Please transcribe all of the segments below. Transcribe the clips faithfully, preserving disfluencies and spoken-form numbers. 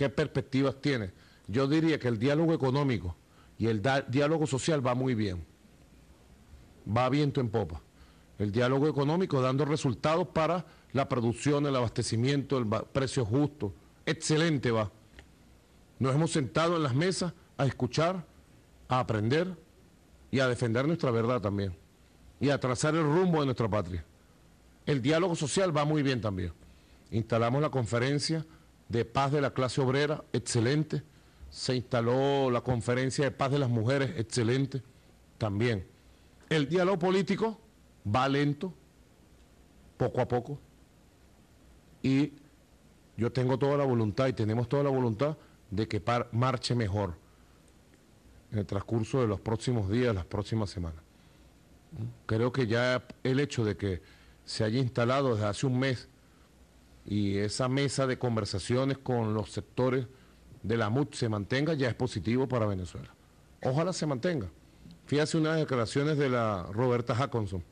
¿Qué perspectivas tiene? Yo diría que el diálogo económico y el diálogo social va muy bien. Va a viento en popa. El diálogo económico dando resultados para la producción, el abastecimiento, el precio justo. Excelente va. Nos hemos sentado en las mesas a escuchar, a aprender y a defender nuestra verdad también. Y a trazar el rumbo de nuestra patria. El diálogo social va muy bien también. Instalamos la conferencia de paz de la clase obrera, excelente. Se instaló la conferencia de paz de las mujeres, excelente, también. El diálogo político va lento, poco a poco. Y yo tengo toda la voluntad y tenemos toda la voluntad de que par marche mejor en el transcurso de los próximos días, las próximas semanas. Creo que ya el hecho de que se haya instalado desde hace un mes y esa mesa de conversaciones con los sectores de la M U T se mantenga, ya es positivo para Venezuela. Ojalá se mantenga. Fíjate unas declaraciones de la Roberta Jacobson,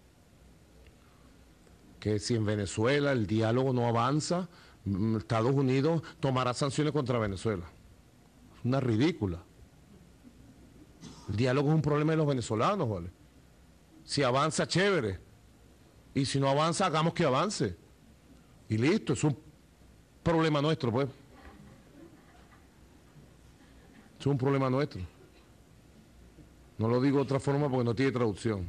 que si en Venezuela el diálogo no avanza, Estados Unidos tomará sanciones contra Venezuela. Es una ridícula. El diálogo es un problema de los venezolanos, ¿vale? Si avanza, chévere. Y si no avanza, hagamos que avance. Y listo, es un problema nuestro, pues. Es un problema nuestro. No lo digo de otra forma porque no tiene traducción.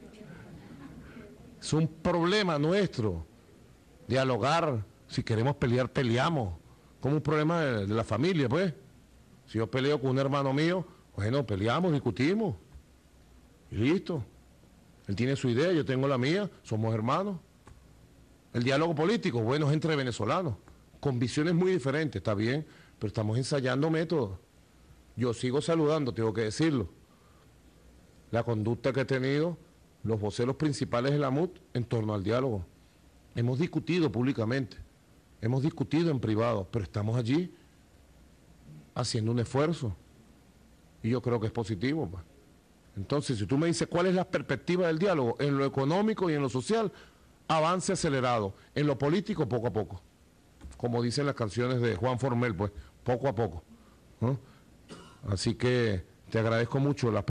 Es un problema nuestro. Dialogar, si queremos pelear, peleamos. Como un problema de, de la familia, pues. Si yo peleo con un hermano mío, bueno, peleamos, discutimos. Y listo. Él tiene su idea, yo tengo la mía, somos hermanos. El diálogo político, bueno, es entre venezolanos, con visiones muy diferentes, está bien, pero estamos ensayando métodos. Yo sigo saludando, tengo que decirlo, la conducta que he tenido los voceros principales de la M U T en torno al diálogo. Hemos discutido públicamente, hemos discutido en privado, pero estamos allí haciendo un esfuerzo y yo creo que es positivo, pues. Entonces, si tú me dices cuál es la perspectiva del diálogo, en lo económico y en lo social, avance acelerado, en lo político poco a poco, como dicen las canciones de Juan Formel, pues, poco a poco, ¿no? Así que te agradezco mucho la